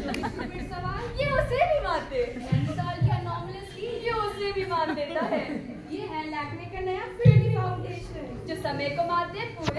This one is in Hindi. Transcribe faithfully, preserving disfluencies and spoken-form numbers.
फिर सवाल ये उसे भी मारते, नैनीताल की अनोमलीसी ये उसे भी मार देता है। ये है लैक्मे का नया फेडी फाउंडेशन जो समय को मारते पूरे